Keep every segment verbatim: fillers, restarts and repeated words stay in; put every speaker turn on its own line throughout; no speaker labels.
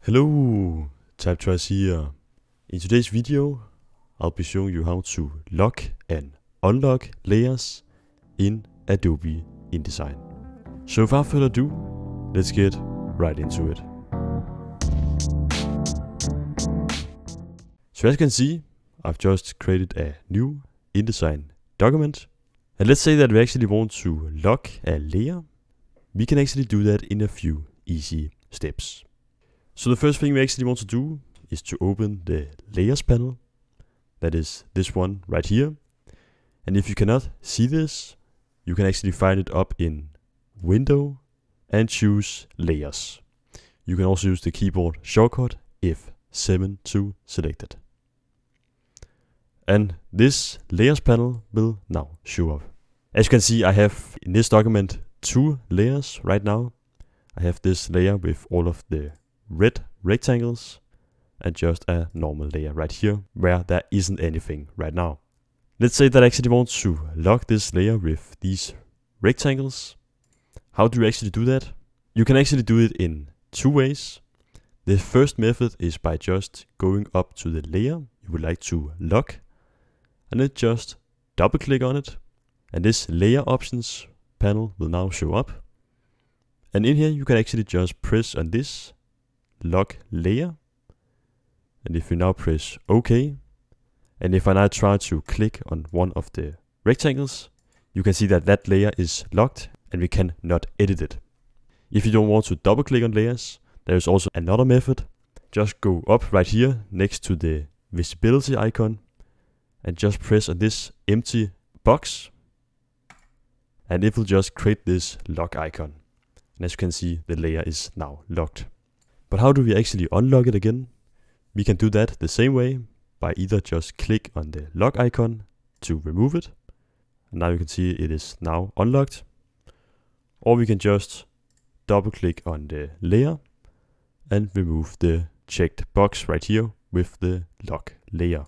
Hello, TypeTwice here. In today's video, I'll be showing you how to lock and unlock layers in Adobe InDesign. So without further ado, let's get right into it. So as you can see, I've just created a new InDesign document. And let's say that we actually want to lock a layer. We can actually do that in a few easy steps. So the first thing we actually want to do is to open the layers panel. That is this one right here. And if you cannot see this, you can actually find it up in Window and choose layers. You can also use the keyboard shortcut F seven to select it. And this layers panel will now show up. As you can see, I have in this document two layers right now. I have this layer with all of the red rectangles and just a normal layer right here where there isn't anything right now. Let's say that I actually want to lock this layer with these rectangles. How do you actually do that? You can actually do it in two ways. The first method is by just going up to the layer you would like to lock and then just double click on it, and this layer options panel will now show up. And in here you can actually just press on this lock layer, and if you now press OK, and if I now try to click on one of the rectangles, you can see that that layer is locked and we cannot edit it. If you don't want to double click on layers, there is also another method. Just go up right here next to the visibility icon and just press on this empty box, and it will just create this lock icon. And as you can see, the layer is now locked. But how do we actually unlock it again? We can do that the same way by either just click on the lock icon to remove it. And now you can see it is now unlocked. Or we can just double click on the layer and remove the checked box right here with the lock layer.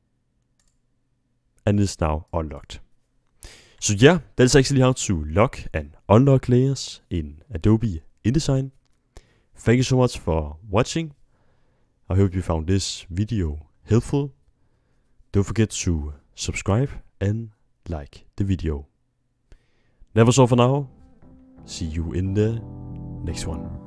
And it's now unlocked. So yeah, that's actually how to lock and unlock layers in Adobe InDesign. Thank you so much for watching. I hope you found this video helpful. Don't forget to subscribe and like the video. That was all for now. See you in the next one.